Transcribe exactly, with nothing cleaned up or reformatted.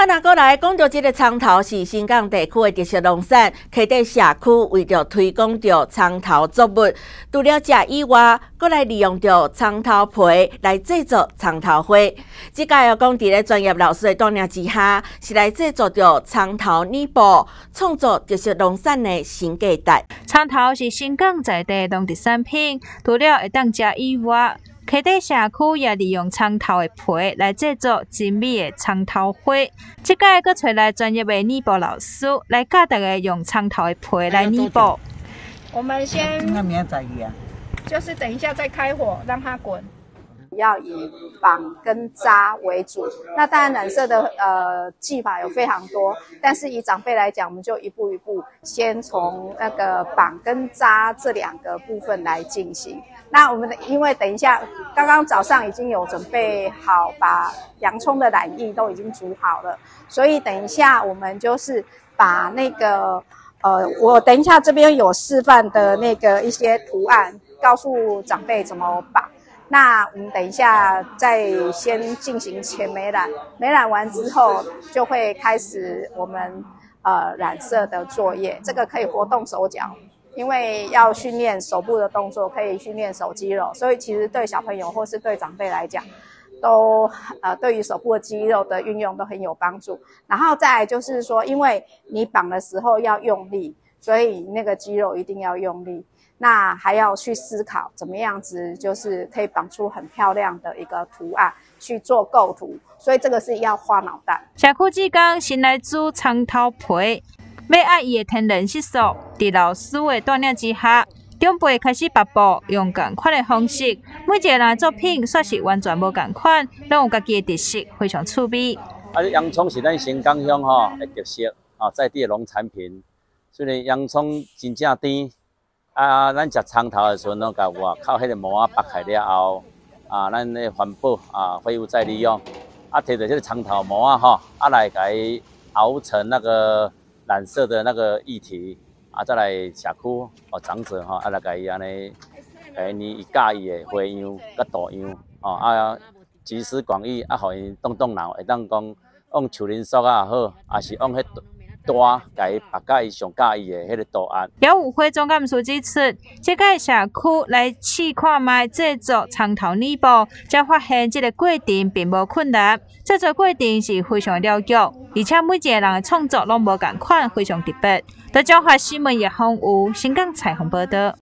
若过来讲到这个葱头是新港地区的特色农产，溪底社区为着推广着葱头作物，除了食以外，搁来利用着葱头皮来制作葱头花。即届要讲伫咧专业老师的带领之下，是来制作着葱头泥布，创造特色农产的新价值。 葱头是新港在地农特产品，除了会当食以外，溪底社区也利用葱头的皮来制作精美的葱头花。即届阁找来专业的泥布老师来教大家用葱头的皮来泥布。 我们先，就是等一下再开火让它滚。要以绑跟扎为主，那当然染色的呃技法有非常多，但是以长辈来讲，我们就一步一步，先从那个绑跟扎这两个部分来进行。那我们因为等一下刚刚早上已经有准备好，把洋葱的染液都已经煮好了，所以等一下我们就是把那个呃，我等一下这边有示范的那个一些图案，告诉长辈怎么绑。那我们等一下再先进行前美染，美染完之后就会开始我们呃染色的作业。这个可以活动手脚，因为要训练手部的动作，可以训练手肌肉，所以其实对小朋友或是对长辈来讲，都呃对于手部的肌肉的运用都很有帮助。然后再来就是说，因为你绑的时候要用力，所以那个肌肉一定要用力。那还要去思考怎么样子，就是可以绑出很漂亮的一个图案，去做构图，所以这个是要花脑袋。 社区志工先来煮葱头皮，要爱伊的天然色素，伫老师的带领之下，长辈开始把布用同款的方式，每一个人的作品煞是完全无同款，拢有家己的特色，非常趣味。 啊，洋葱是咱新港乡吼的特色，啊，在地的农产品，所以洋葱真正甜。啊，咱食葱头的时阵，拢甲外口迄个膜啊剥开了后，啊，咱咧环保啊，废物再利用，啊，摕着这个葱头膜啊吼，啊来甲伊熬成那个染色的那个液体，啊，再来社区哦长者吼，啊来甲伊安尼，甲伊伊喜意的花样甲图样，哦啊，集思广益啊，互因动动脑，会当讲用树林树啊好，也是用迄。大，甲伊绑甲伊上喜意的迄个图案。 了有会总干事指出，这个社区来试看卖制作葱头泥布，才发现这个过程并无困难。制作过程是非常了解，而且每一个人的创作拢无同款，非常特别。在中华新闻叶宏武新港采访报道。